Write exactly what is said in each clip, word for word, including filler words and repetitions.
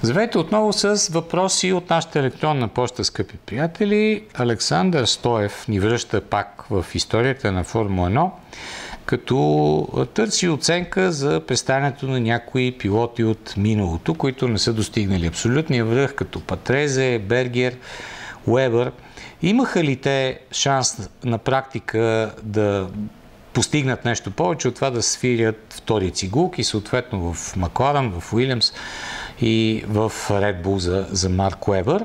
Здравейте отново с въпроси от нашата електронна поща, скъпи приятели. Александър Стоев ни връща пак в историята на Формула едно, като търси оценка за представянето на някои пилоти от миналото, които не са достигнали абсолютния връх, като Патрезе, Бергер, Уебър. Имаха ли те шанс на практика да постигнат нещо повече от това да свирят втори цигулки, съответно в Макларен, в Уилямс и в Red Bull за, за Марк Уебър?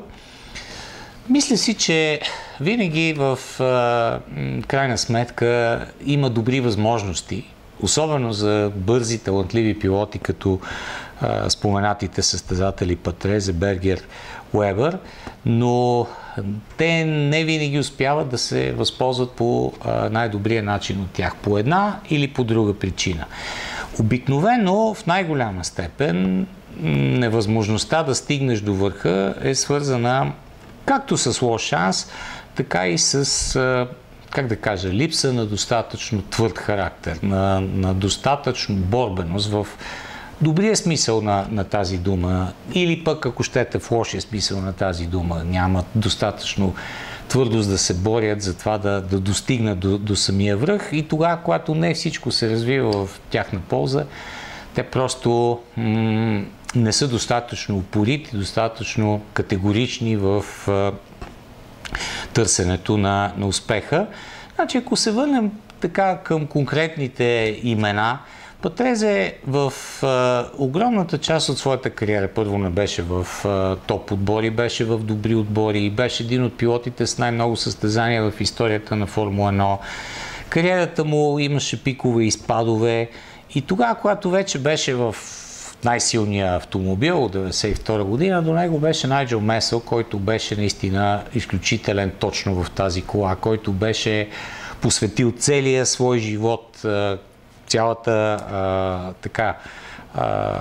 Мисля си, че винаги в а, крайна сметка има добри възможности, особено за бързи, талантливи пилоти, като а, споменатите състезатели Патрезе, Бергер, Уебър, но те не винаги успяват да се възползват по а, най-добрия начин от тях, по една или по друга причина. Обикновено в най-голяма степен невъзможността да стигнеш до върха е свързана както с лош шанс, така и с, как да кажа, липса на достатъчно твърд характер, на, на достатъчно борбеност в добрия смисъл на, на тази дума, или пък, ако щете, в лошия смисъл на тази дума, нямат достатъчно твърдост да се борят за това да, да достигнат до, до самия връх, и тогава, когато не всичко се развива в тяхна полза, те просто м- не са достатъчно упорити, достатъчно категорични в а, търсенето на, на успеха. Значи, ако се върнем така към конкретните имена, Патрезе в а, огромната част от своята кариера първо не беше в а, топ отбори, беше в добри отбори и беше един от пилотите с най-много състезания в историята на Формула едно. Кариерата му имаше пикове и спадове, и тогава, когато вече беше в най-силния автомобил от деветдесет и втора година, до него беше Найджел Месъл, който беше наистина изключителен точно в тази кола, който беше посветил целия свой живот, цялата а, така а,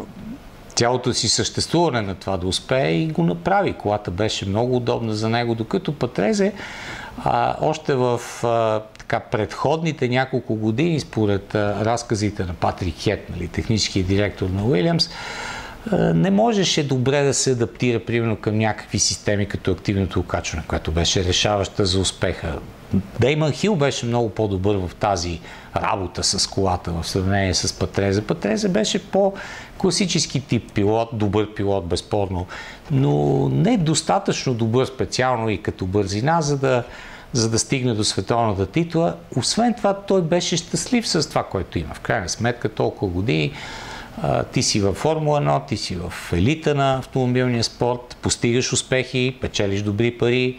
цялото си съществуване на това да успее, и го направи. Колата беше много удобна за него, докато Патрезе а, още в а, така, предходните няколко години, според а, разказите на Патрик Хет, нали, техническия директор на Уилямс, а, не можеше добре да се адаптира примерно към някакви системи като активното окачване, което беше решаваща за успеха. Деймън Хил беше много по-добър в тази работа с колата в сравнение с Патрезе. Патрезе беше по-класически тип пилот, добър пилот, безспорно, но не достатъчно добър специално и като бързина, за да, за да стигне до световната титла. Освен това, той беше щастлив с това, което има. В крайна сметка, толкова години а, ти си във Формула едно, ти си в елита на автомобилния спорт, постигаш успехи, печелиш добри пари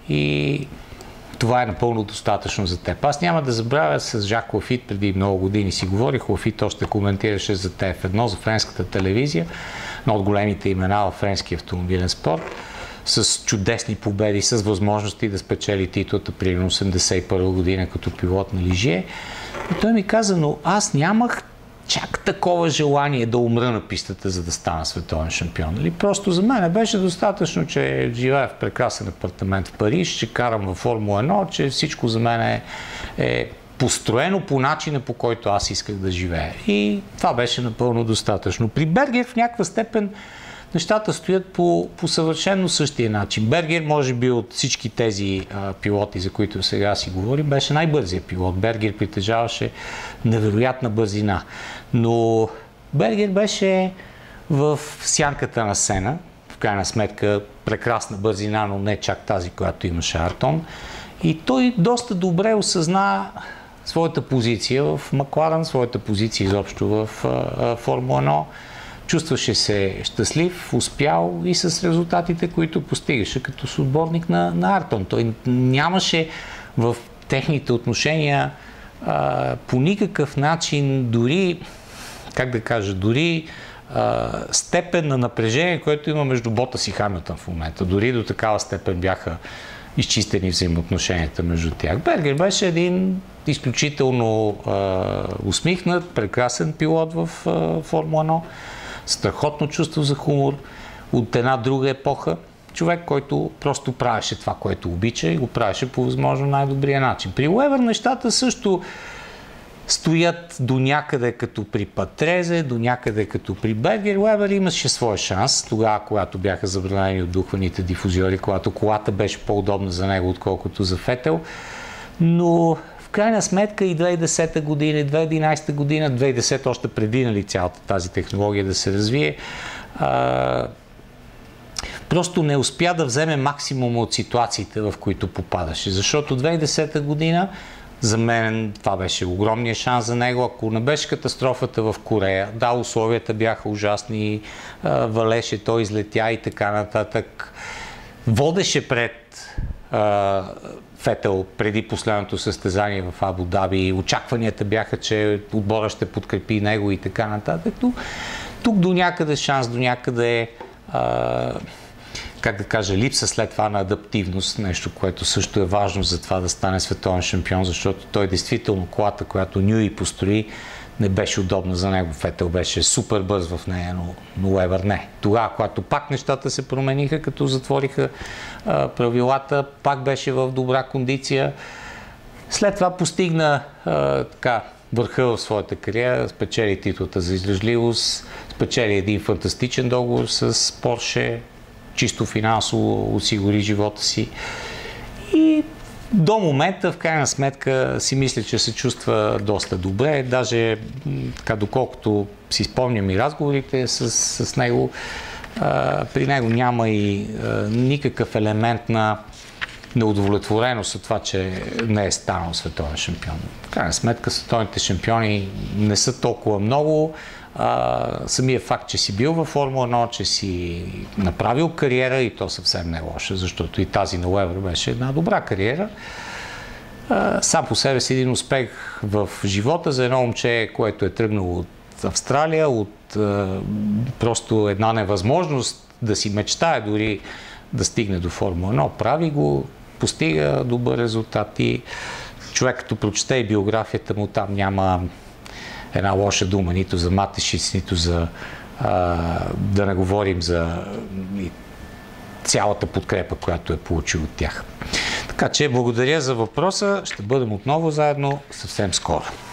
и това е напълно достатъчно за теб. Аз няма да забравя с Жак Лафит, преди много години си говорих, Лафит още коментираше за Т Ф едно, за френската телевизия, едно от големите имена в френския автомобилен спорт, с чудесни победи, с възможности да спечели титлата при осемдесет и първа година като пилот на Лижие. И той ми каза, но аз нямах чак такова желание да умра на пистата, за да стана световен шампион. Нали? Просто за мен беше достатъчно, че живея в прекрасен апартамент в Париж, че карам във Формула едно, че всичко за мен е, е построено по начина, по който аз исках да живея. И това беше напълно достатъчно. При Бергер в някаква степен нещата стоят по, по съвършено същия начин. Бергер, може би от всички тези а, пилоти, за които сега си говорим, беше най-бързият пилот. Бергер притежаваше невероятна бързина. Но Бергер беше в сянката на Сена. В крайна сметка прекрасна бързина, но не чак тази, която имаше Артон. И той доста добре осъзна своята позиция в Макларен, своята позиция изобщо в а, Формула едно. Чувстваше се щастлив, успял и с резултатите, които постигаше като съотборник на, на Артон. Той нямаше в техните отношения а, по никакъв начин, дори, как да кажа, дори а, степен на напрежение, което има между Ботас и Хамилтън в момента. Дори до такава степен бяха изчистени взаимоотношенията между тях. Бергер беше един изключително а, усмихнат, прекрасен пилот в а, Формула едно. Страхотно чувство за хумор, от една друга епоха. Човек, който просто правеше това, което обича, и го правеше по възможно най-добрия начин. При Уебър нещата също стоят до някъде като при Патрезе, до някъде като при Бергер. Уебер имаше своя шанс тогава, когато бяха забранени отдухваните дифузиори, когато колата беше по-удобна за него, отколкото за Фетел. Но в крайна сметка и две хиляди и десета година, и две хиляди и единадесета година, две хиляди и десета още преди, нали, цялата тази технология да се развие, а, просто не успя да вземе максимум от ситуациите, в които попадаше. Защото две хиляди и десета година за мен това беше огромният шанс за него. Ако не беше катастрофата в Корея, да, условията бяха ужасни, валеше, той излетя и така нататък. Водеше пред а, Фетел преди последното състезание в Абу Даби. Очакванията бяха, че отбора ще подкрепи него и така нататък. Но тук до някъде шанс, до някъде е как да кажа, липса след това на адаптивност, нещо, което също е важно за това да стане световен шампион, защото той действително колата, която Нюи построи, не беше удобна за него. Фетел беше супер бърз в нея, но, но Уебер не. Тогава, когато пак нещата се промениха, като затвориха а, правилата, пак беше в добра кондиция. След това постигна а, така, върха в своята кариера, спечели титлата за издръжливост, спечели един фантастичен договор с Порше, чисто финансово осигури живота си и до момента, в крайна сметка, си мисля, че се чувства доста добре. Даже, така, доколкото си спомням и разговорите с, с него, а, при него няма и а, никакъв елемент на неудовлетвореност от това, че не е станал световен шампион. В крайна сметка, световните шампиони не са толкова много. А, самия факт, че си бил във Формула едно, че си направил кариера, и то съвсем не е лоша, защото и тази на Уебер беше една добра кариера. А, сам по себе си един успех в живота за едно момче, което е тръгнало от Австралия, от а, просто една невъзможност да си мечтае дори да стигне до Формула едно. Прави го, постига добър резултат и човек, като прочете и биографията му, там няма една лоша дума, нито за Матешиц, нито за а, да не говорим за и цялата подкрепа, която е получил от тях. Така че благодаря за въпроса. Ще бъдем отново заедно съвсем скоро.